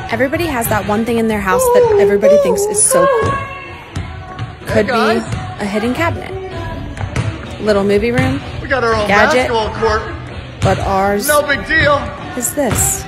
Everybody has that one thing in their house that everybody thinks is so cool. Could be a hidden cabinet, little movie room, we got our own gadget, basketball court. but ours No big deal. is this.